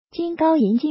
金高银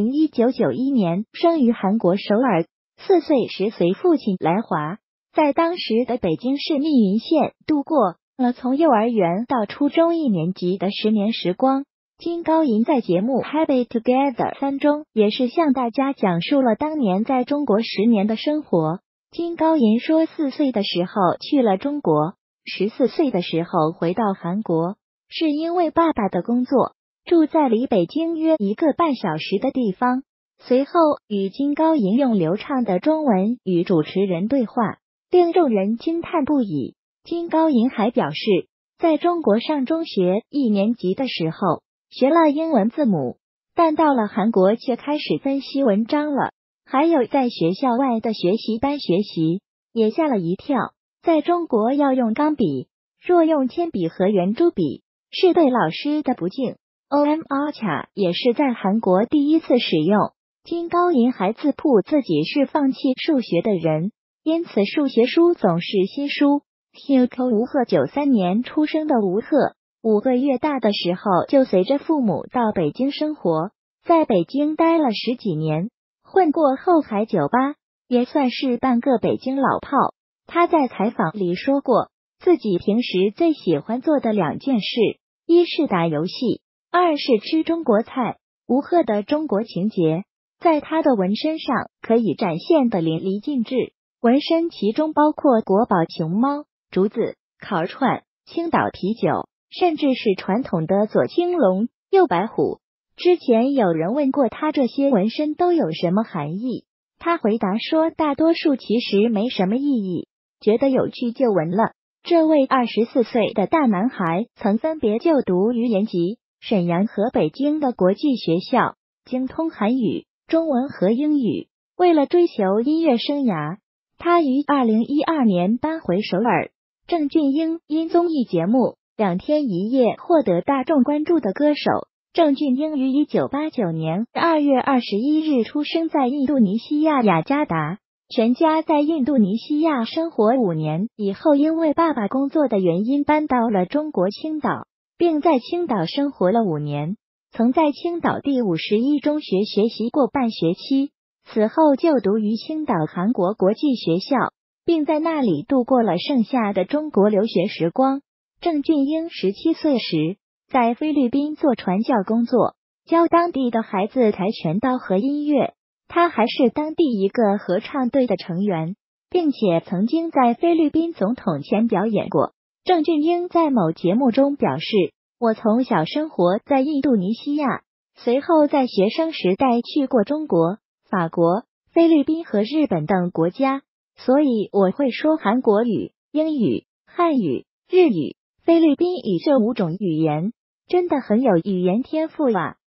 1991年生于韩国首尔，4岁时随父亲来华，在当时的北京市密云县度过了从幼儿园到初中1年级的10年时光。金高银在节目《Happy Together 3》中也是向大家讲述了当年在中国10年的生活。金高银说，4岁的时候去了中国，14岁的时候回到韩国，是因为爸爸的工作住在离北京约1个半小时的地方。随后与金高银用流畅的中文与主持人对话，令众人惊叹不已。金高银还表示，在中国上中学1年级的时候学了英文字母，但到了韩国却开始分析文章了。还有在学校外的学习班学习，也吓了一跳。在中国要用钢笔，若用铅笔和圆珠笔，是对老师的不敬。OMR 卡也是在韩国第一次使用。金高银还自曝自己是放弃数学的人，因此数学书总是新书。Hugo 吴赫93年出生的吴赫，5个月大的时候就随着父母到北京生活，在北京待了10几年，混过后海酒吧，也算是半个北京老炮。他在采访里说过，自己平时最喜欢做的2件事，一是打游戏，2是吃中国菜。吴赫的中国情节在他的纹身上可以展现得淋漓尽致，纹身其中包括国宝熊猫、竹子、烤串、青岛啤酒，甚至是传统的左青龙、右白虎。之前有人问过他这些纹身都有什么含义，他回答说大多数其实没什么意义，觉得有趣就纹了。这位24岁的大男孩曾分别就读于延吉、沈阳和北京的国际学校，精通韩语、中文和英语。为了追求音乐生涯，他于2012年搬回首尔。郑俊英因综艺节目《2天1夜》获得大众关注的歌手。郑俊英于1989年2月21日出生在印度尼西亚雅加达，全家在印度尼西亚生活5年以后，因为爸爸工作的原因搬到了中国青岛，并在青岛生活了5年，曾在青岛第51中学学习过半学期，此后就读于青岛韩国国际学校，并在那里度过了剩下的中国留学时光。郑俊英17岁时在菲律宾做传教工作，教当地的孩子跆拳道和音乐。他还是当地一个合唱队的成员，并且曾经在菲律宾总统前表演过。郑俊英在某节目中表示，我从小生活在印度尼西亚，随后在学生时代去过中国、法国、菲律宾和日本等国家，所以我会说韩国语、英语、汉语、日语、菲律宾语这5种语言，真的很有语言天赋啊。